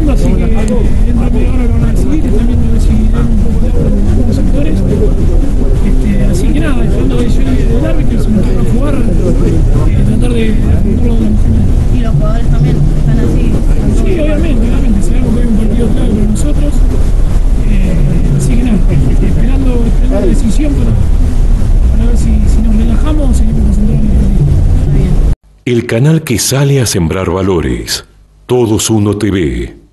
trabajando, así que dentro de media hora lo van a decidir, están viendo a ver si dan un poco de algunos sectores. Así que nada, esperando la decisión del árbitro, si nos toca jugar, tratar de hacerlo de la mejor manera. Y los jugadores también están así. Sí, obviamente, sabemos que hay un partido clave para nosotros. Así que nada, esperando la decisión para ver si nos relajamos o seguimos concentrados en el partido. El canal que sale a sembrar valores. Todos Uno TV.